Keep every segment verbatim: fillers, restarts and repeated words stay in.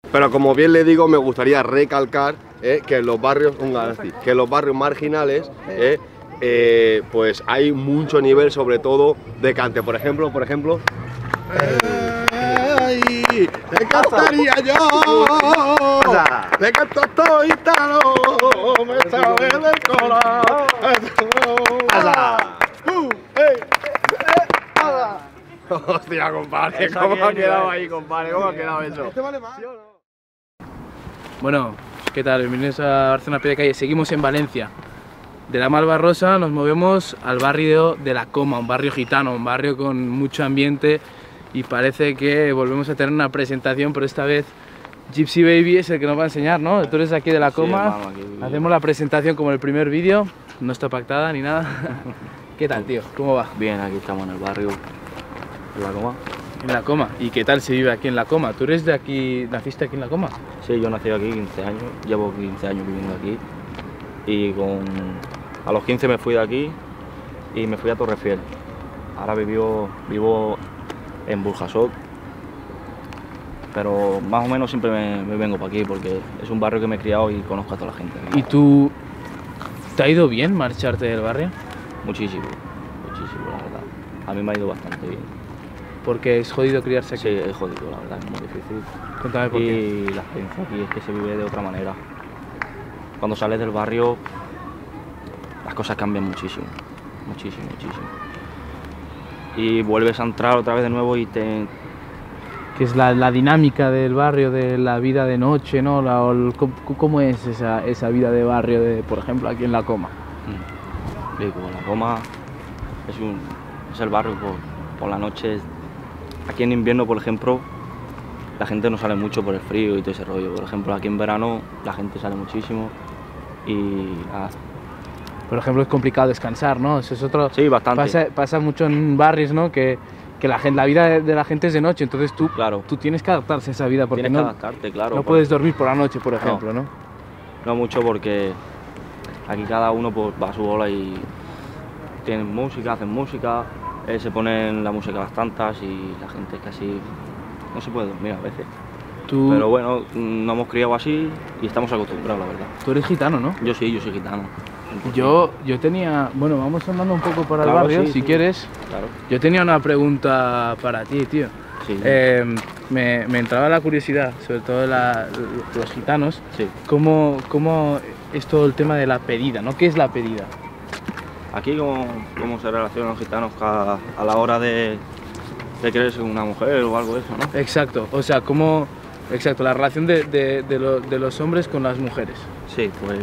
Pero como bien le digo, me gustaría recalcar eh, que en los barrios, un Galaxy, que en los barrios marginales eh, eh, pues hay mucho nivel, sobre todo de cante. Por ejemplo, por ejemplo. ¡Ay! ¡Te cantaría yo! ¡Te canto todo gitano! ¡Me sabe del corazón! ¡Uh! ¡Ey! Hostia, compadre, Eso ¿cómo ha aquí, quedado eh. ahí, compadre? ¿Cómo ha quedado eso? ¿Este vale más? Bueno, ¿qué tal? Bienvenidos a Barcelona Pie de Calle. Seguimos en Valencia. De la Malvarrosa nos movemos al barrio de La Coma, un barrio gitano, un barrio con mucho ambiente, y parece que volvemos a tener una presentación, pero esta vez Gypsy Baby es el que nos va a enseñar, ¿no? Tú eres de aquí de La Coma, Sí, hermano, aquí... hacemos la presentación como en el primer vídeo, no está pactada ni nada. ¿Qué tal, tío? ¿Cómo va? Bien, aquí estamos en el barrio de La Coma. En La Coma. ¿Y qué tal se vive aquí en La Coma? ¿Tú eres de aquí, naciste aquí en La Coma? Sí, yo nací aquí quince años, llevo quince años viviendo aquí y con... a los quince me fui de aquí y me fui a Torrefiel. Ahora vivo, vivo en Burjasot, pero más o menos siempre me, me vengo para aquí porque es un barrio que me he criado y conozco a toda la gente. ¿Y tú, te ha ido bien marcharte del barrio? Muchísimo, muchísimo, la verdad. A mí me ha ido bastante bien. Porque es jodido criarse aquí. Sí, es jodido, la verdad, es muy difícil. Cuéntame por qué. Y la experiencia aquí es que se vive de otra manera. Cuando sales del barrio, las cosas cambian muchísimo, muchísimo, muchísimo. Y vuelves a entrar otra vez de nuevo y te... Que es la, la dinámica del barrio, de la vida de noche, ¿no? La, o el, ¿cómo, ¿Cómo es esa, esa vida de barrio, de, por ejemplo, aquí en La Coma? Mm. Digo, La Coma es, un, es el barrio por, por la noche. Aquí en invierno, por ejemplo, la gente no sale mucho por el frío y todo ese rollo. Por ejemplo, aquí en verano la gente sale muchísimo y nada. Por ejemplo, es complicado descansar, ¿no? Eso es otro... Sí, bastante. Pasa, pasa mucho en barrios, ¿no? Que, que la, gente, la vida de, de la gente es de noche, entonces tú, Claro. tú tienes que adaptarse a esa vida porque Tienes no, que adaptarte, claro. no por- puedes dormir por la noche, por ejemplo, ¿no? No mucho porque aquí cada uno pues, va a su bola y tienen música, hacen música, eh, se ponen la música a las tantas y la gente casi no se puede dormir a veces. Tú, Pero bueno, nos hemos criado así y estamos acostumbrados, la verdad. tú eres gitano, ¿no? Yo sí, yo soy gitano. Yo, yo tenía... Bueno, vamos andando un poco por el Claro, barrio, sí, si sí. quieres. Claro. Yo tenía una pregunta para ti, tío. Sí, Eh, me, me entraba la curiosidad, sobre todo la- los gitanos, sí. cómo, cómo es todo el tema de la pedida, ¿no? ¿Qué es la pedida? Aquí cómo, cómo se relacionan los gitanos a, a la hora de, de quererse una mujer o algo de eso, ¿no? Exacto, o sea, cómo... Exacto, la relación de, de, de, lo- de los hombres con las mujeres. Sí, pues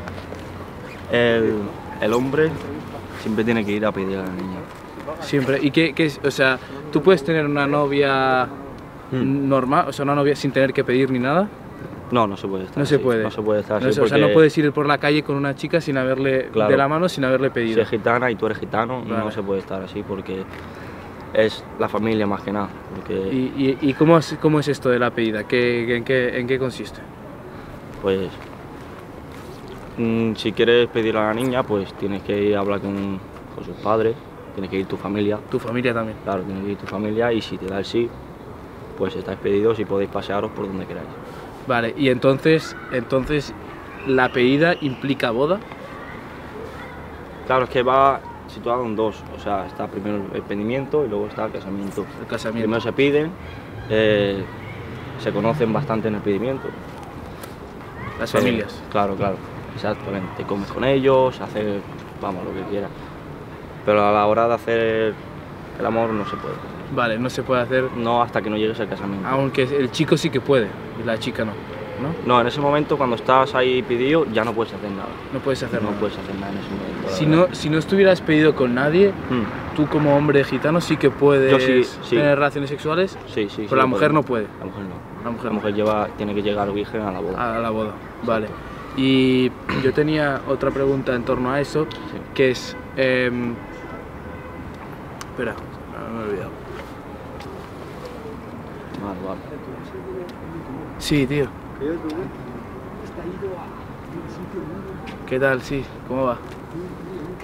el, el hombre siempre tiene que ir a pedir a la niña. Siempre. ¿Y qué, qué es? O sea, tú puedes tener una novia Hmm. normal, o sea, una novia sin tener que pedir ni nada. No, no se puede estar No así. se puede. No se puede estar así No sé, O sea, porque no puedes ir por la calle con una chica sin haberle Claro. de la mano, sin haberle si pedido. es gitana y tú eres gitano, Vale. no se puede estar así porque es la familia más que nada. Porque, ¿Y, y, y cómo, es, cómo es esto de la pedida? ¿Qué, en, qué, ¿En qué consiste? pues, mm, si quieres pedir a la niña, pues tienes que ir a hablar con, con sus padres, tienes que ir tu familia. Tu familia también. Claro, tiene que ir tu familia y si te da el sí, pues estáis pedidos y podéis pasearos por donde queráis. Vale, y entonces, entonces la pedida implica boda. Claro, es que va situado en dos, o sea, está primero el pedimiento y luego está el casamiento. El casamiento. Primero se piden, eh, se conocen bastante en el pedimiento. Las Se- familias. Claro, claro, exactamente. Comes con ellos, haces, vamos, lo que quieras. Pero a la hora de hacer el amor no se puede. Vale, no se puede hacer, No hasta que no llegues al casamiento. aunque el chico sí que puede, y la chica no, ¿no? No, en ese momento cuando estás ahí pedido ya no puedes hacer nada. No puedes hacer No nada. puedes hacer nada en ese momento. la Si verdad. no, si no estuvieras pedido con nadie, Mm, tú como hombre gitano sí que puedes Yo sí, sí. tener relaciones sexuales, Sí, sí. pero sí la lo mujer podemos. no puede, La mujer no. la mujer La no. mujer lleva, tiene que llegar virgen a la boda. A la boda, vale. Y yo tenía otra pregunta en torno a eso, Sí. que es... em, espera, no, me he olvidado. Vale, vale. Sí, tío. ¿Qué tal? Sí, ¿cómo va?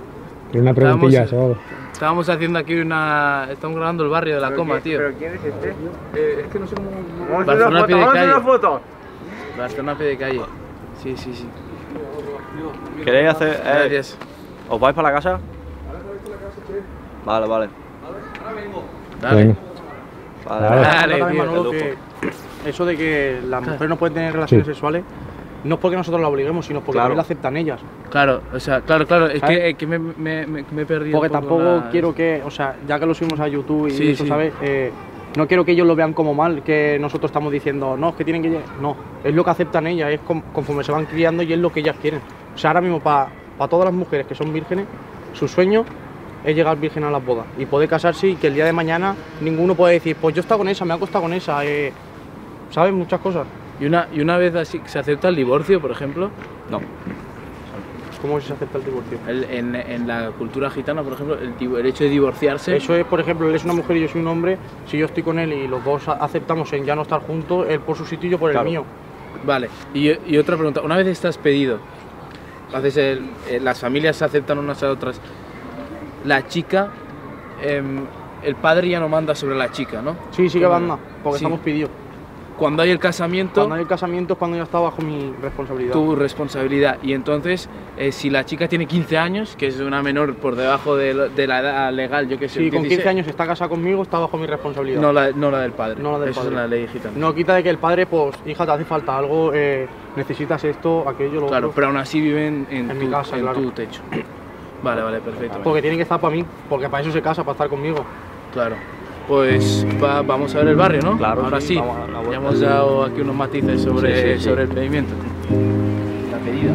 Pero una preguntilla, Estábamos- eso. Estábamos haciendo aquí una... Estamos grabando el barrio de la Coma, tío. ¿Pero quién es este? Eh, es que no sé cómo... Vamos a hacer Barcelona una a pie foto, de vamos a hacer calle. una foto. Barcelona a pie de calle. Sí, sí, sí. ¿Queréis hacer...? eh, Gracias. ¿Os vais para la casa? Vale, vale. Dale. Venga. Vale, Dale. Dale, También, tío, Manolo, qué que eso de que las mujeres no pueden tener relaciones Sí. sexuales no es porque nosotros la obliguemos, sino porque Claro. también la aceptan ellas. Claro, o sea, claro, claro. Es ¿Sabes? que, es que me, me, me, me he perdido. Porque un poco tampoco la- quiero que, o sea, ya que lo subimos a YouTube y Sí, eso, sí. ¿sabes? Eh, no quiero que ellos lo vean como mal, que nosotros estamos diciendo, no, es que tienen que llegar. No, es lo que aceptan ellas, es con- conforme se van criando y es lo que ellas quieren. O sea, ahora mismo para todas las mujeres que son vírgenes, su sueño es llegar virgen a las bodas y poder casarse y que el día de mañana ninguno puede decir, pues yo he estado con esa, me he acostado con esa, eh, ¿sabes? Muchas cosas. Y una, y una vez así, ¿se acepta el divorcio, por ejemplo? No. ¿Cómo se acepta el divorcio? El- en, en la cultura gitana, por ejemplo, el, divo- el hecho de divorciarse. Eso es, por ejemplo, él es una mujer y yo soy un hombre, si yo estoy con él y los dos a- aceptamos en ya no estar juntos, él por su sitio y yo por Claro. el mío. Vale. Y, y otra pregunta. Una vez estás pedido, haces el- eh, las familias se aceptan unas a otras. La chica, em, el padre ya no manda sobre la chica, ¿no? Sí, sí que van más, porque Sí. estamos pidió. Cuando hay el casamiento, Cuando hay el casamiento es cuando ya está bajo mi responsabilidad. tu responsabilidad. Y entonces, eh, si la chica tiene quince años, que es una menor por debajo de, lo- de la edad legal, yo que sé, Si con dieciséis, quince años está casada conmigo, está bajo mi responsabilidad. No la, no la del padre. No la del Eso padre. es la ley gitana. No quita de que el padre, pues, hija, te hace falta algo, eh, necesitas esto, aquello, lo Claro, otro. pero aún así viven en, En tu, mi casa, en claro. tu techo. Vale, vale, perfecto. Porque tiene que estar para mí, porque para eso se casa, para estar conmigo. Claro. Pues va- vamos a ver el barrio, ¿no? Claro, Ahora sí, sí. vamos a dar una Ya vuelta. hemos dado aquí unos matices sobre, Sí, sí, sí. sobre el pedimento. La pedida.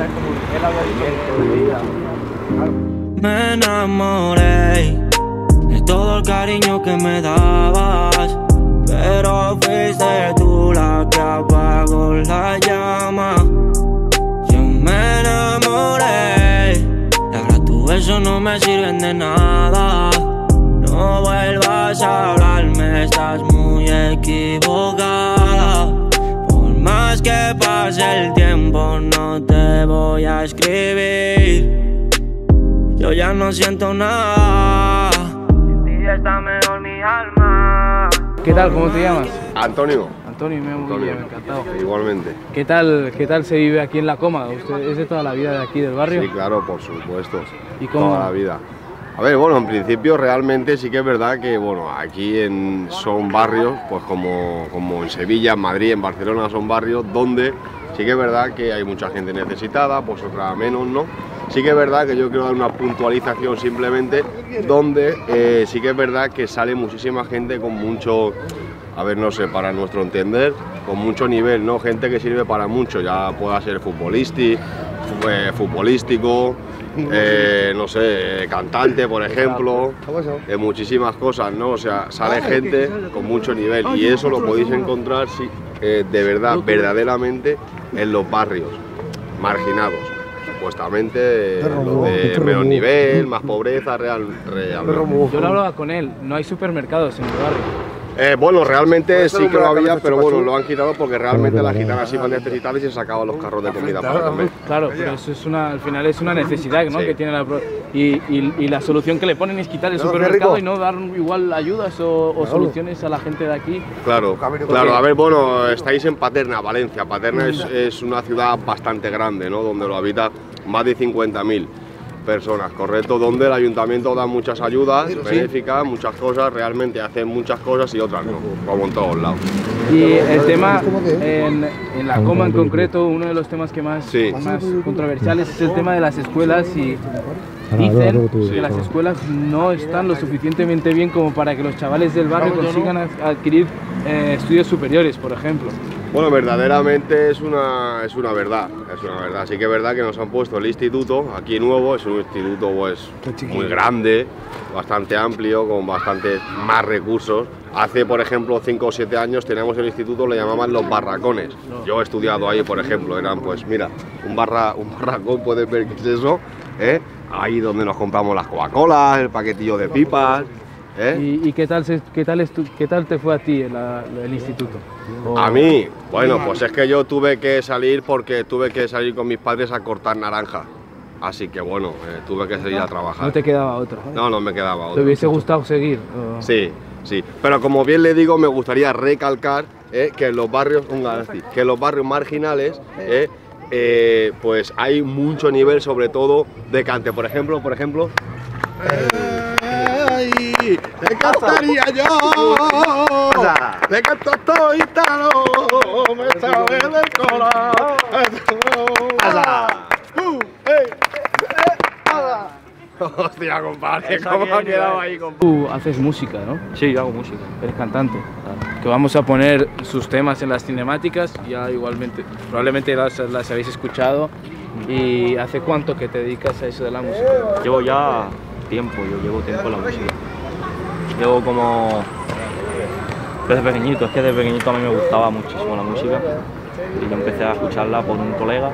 Me enamoré de todo el cariño que me dabas, pero fuiste tú la que apagó la llama. Yo me enamoré y ahora tus besos no me sirven de nada. No vuelvas a hablarme, estás muy equivocada. Por más que pase el tiempo no te voy a escribir. Yo ya no siento nada. Sin ti está mejor mi alma. ¿Qué tal? ¿Cómo te llamas? Antonio, Antonio, me Antonio. Guillem, encantado. igualmente. ¿Qué tal, ¿Qué tal se vive aquí en La Coma? ¿Usted es de toda la vida de aquí del barrio? Sí, claro, por supuesto. ¿Y cómo? Toda la vida. A ver, bueno, en principio realmente sí que es verdad que, bueno, aquí en, son barrios, pues como, como en Sevilla, en Madrid, en Barcelona son barrios donde sí que es verdad que hay mucha gente necesitada, pues otra menos, ¿no? Sí que es verdad que yo quiero dar una puntualización simplemente donde eh, sí que es verdad que sale muchísima gente con mucho, a ver, no sé, para nuestro entender, con mucho nivel, ¿no? Gente que sirve para mucho, ya pueda ser futbolístico, futbolístico, eh, no sé, cantante, por ejemplo, de muchísimas cosas, ¿no? O sea, sale gente con mucho nivel y eso lo podéis encontrar, sí, eh, de verdad, verdaderamente, en los barrios marginados. Supuestamente, eh, los de menos nivel, más pobreza, real, realmente. Yo lo hablaba con él, no hay supermercados en el barrio. Eh, bueno, realmente sí que lo había, pero bueno, lo han quitado porque realmente las gitanas iban necesitadas y se sacaban los carros de comida para comer. Claro, pero eso es una, al final es una necesidad, ¿no? Sí. Que tiene la pro- y, y, y la solución que le ponen es quitar el supermercado y no dar igual ayudas o, o soluciones a la gente de aquí. Claro, claro, a ver, bueno, estáis en Paterna, Valencia. Paterna es, es una ciudad bastante grande, ¿no? Donde lo habita más de cincuenta mil personas, correcto, donde el ayuntamiento da muchas ayudas benéficas, muchas cosas, realmente hacen muchas cosas y otras no, como en todos lados. Y el tema, en, en La Coma en concreto, uno de los temas que más, Sí. más controversiales es el tema de las escuelas y Ahora, dicen luego tú, que sí. las escuelas no están lo suficientemente bien como para que los chavales del barrio consigan ad- adquirir eh, estudios superiores, por ejemplo. Bueno, verdaderamente es una, es una verdad, es una verdad. Sí que es verdad que nos han puesto el instituto aquí nuevo, es un instituto pues muy grande, bastante amplio, con bastantes más recursos. Hace, por ejemplo, cinco o siete años teníamos el instituto, le llamaban los barracones. Yo he estudiado ahí, por ejemplo, eran pues, mira, un, barra, un barracón, puedes ver qué es eso, ¿eh? Ahí donde nos compramos las Coca-Colas, el paquetillo de pipas, ¿eh? ¿Y, y qué, tal se- qué, tal estu- qué tal te fue a ti en la- el instituto? O- A mí, bueno, pues es que yo tuve que salir porque tuve que salir con mis padres a cortar naranja. así que bueno, eh, tuve que seguir a trabajar. No te quedaba otra. No, no me quedaba otra. ¿Te hubiese gustado seguir? O... Sí, sí, pero como bien le digo, me gustaría recalcar eh, que en los barrios, un Gasti, que en los barrios marginales, eh, eh, pues hay mucho nivel, sobre todo de cante. Por ejemplo, por ejemplo. ¡Ay! ¡Te cantaría yo! ¡Te canto estoy gitano! ¡Me sabe del corazón! ¡Uh! ¡Ey! Hostia, compadre, ¿cómo ha quedado ahí, compadre? Tú haces música, ¿no? Sí, yo hago música. Eres cantante. Claro. Que vamos a poner sus temas en las cinemáticas, ya igualmente, probablemente las, las habéis escuchado. ¿Y hace cuánto que te dedicas a eso de la música? Llevo ya tiempo, yo llevo tiempo en la música. Llevo como desde pequeñito, es que desde pequeñito a mí me gustaba muchísimo la música y yo empecé a escucharla por un colega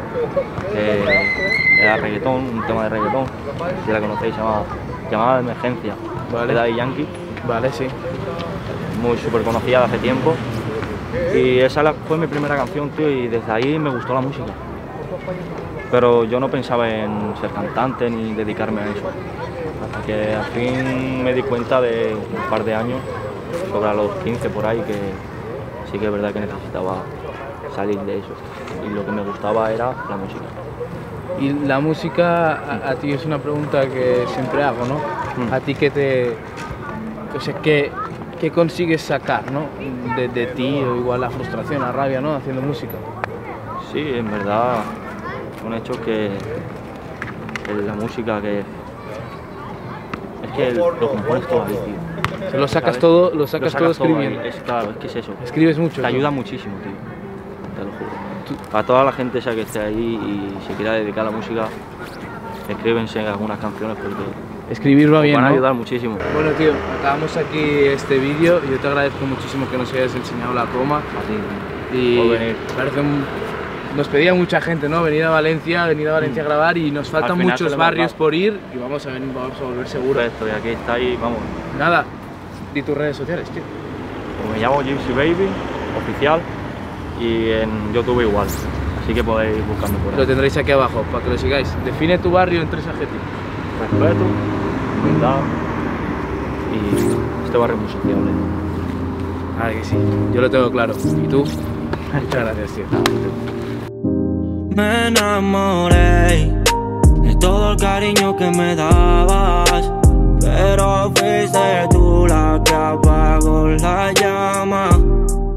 que era reggaetón, un tema de reggaetón, si la conocéis, se llama Llamada de Emergencia, Vale. de Daddy Yankee, Vale, sí. muy súper conocida de hace tiempo y esa la- fue mi primera canción, tío, y desde ahí me gustó la música. Pero yo no pensaba en ser cantante ni dedicarme a eso. Hasta que al fin me di cuenta de un par de años, sobre a los quince por ahí, que sí que es verdad que necesitaba salir de eso. Y lo que me gustaba era la música. Y la música, a, a ti es una pregunta que siempre hago, ¿no? Mm. A ti que te... O sea, ¿qué, qué consigues sacar, ¿no? De, de ti, o igual la frustración, la rabia, ¿no? Haciendo música. Sí, en verdad son hechos que, que la música que es que lo compones todo ahí, tío. Se lo sacas ¿Sabes? todo, lo sacas, todo ahí, escribiendo. es, claro, es que es eso. Escribes mucho. Te ¿no? ayuda muchísimo, tío. Te lo juro. Para toda la gente esa que esté ahí y se quiera dedicar a la música, escríbense en algunas canciones porque Escribir va bien, van a ¿no? ayudar muchísimo. Bueno, tío, acabamos aquí este vídeo. Yo te agradezco muchísimo que nos hayas enseñado la coma. Así, Y por venir. parece un... Nos pedía mucha gente, ¿no? Venir a Valencia, venir a Valencia a grabar y nos faltan Al final muchos se le barrios va. por ir y vamos a, venir, vamos a volver seguro. Perfecto, y aquí está y vamos. Nada, di tus redes sociales, tío. Pues me llamo Gypsy Baby, oficial, y en YouTube igual. Así que podéis buscarme por Lo ahí. tendréis aquí abajo para que lo sigáis. Define tu barrio en tres adjetivos. Respeto, humildad y este barrio es muy sociable. Ah, que sí, yo lo tengo claro. ¿Y tú? Muchas gracias, tío. Me enamoré de todo el cariño que me dabas, pero fuiste tú la que apagó la llama.